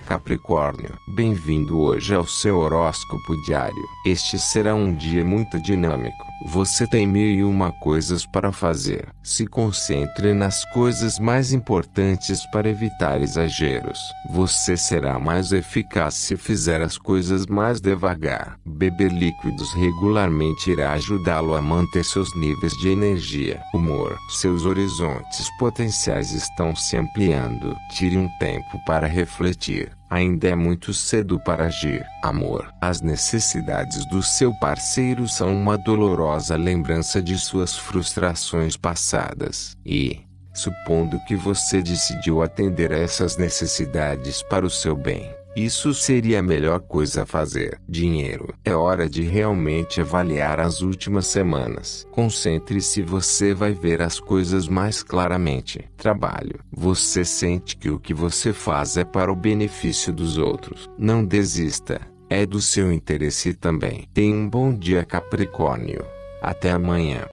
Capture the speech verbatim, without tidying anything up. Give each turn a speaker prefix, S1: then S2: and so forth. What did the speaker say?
S1: Capricórnio, bem-vindo hoje ao seu horóscopo diário. Este será um dia muito dinâmico. Você tem mil e uma coisas para fazer. Se concentre nas coisas mais importantes para evitar exageros. Você será mais eficaz se fizer as coisas mais devagar. Beber líquidos regularmente irá ajudá-lo a manter seus níveis de energia. Humor. Seus horizontes potenciais estão se ampliando. Tire um tempo para refletir. Ainda é muito cedo para agir. Amor. As necessidades do seu parceiro são uma dolorosa lembrança de suas frustrações passadas. E, supondo que você decidiu atender a essas necessidades para o seu bem, isso seria a melhor coisa a fazer. Dinheiro. É hora de realmente avaliar as últimas semanas. Concentre-se, você vai ver as coisas mais claramente. Trabalho. Você sente que o que você faz é para o benefício dos outros. Não desista. É do seu interesse também. Tenha um bom dia, Capricórnio. Até amanhã.